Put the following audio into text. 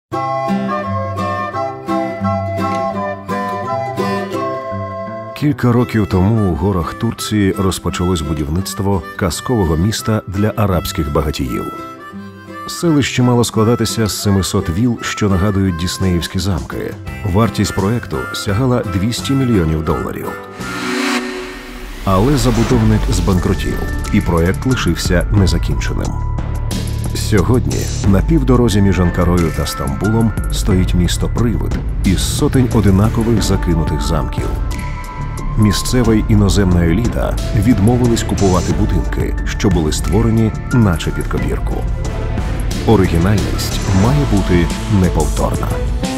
Кілька років тому у горах Турції розпочалось будівництво казкового міста для арабських багатіїв. Селище мало складатися з 700 віл, що нагадують діснеївські замки. Вартість проекту сягала $200 мільйонів. Але забудовник збанкрутів, і проект лишився незакінченим. Сьогодні на півдорозі між Анкарою та Стамбулом стоїть місто-привид із сотень одинакових закинутих замків. Місцева й іноземна еліта відмовились купувати будинки, що були створені наче під копірку. Оригінальність має бути неповторна.